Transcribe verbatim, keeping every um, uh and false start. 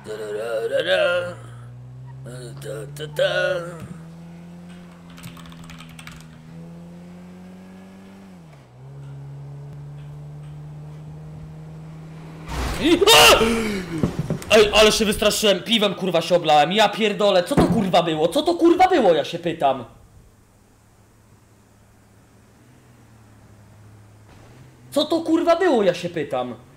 Ej, ale się wystraszyłem, piwem kurwa się oblałem, ja pierdolę, co to kurwa było? Co to kurwa było, ja się pytam? Co to kurwa było, ja się pytam?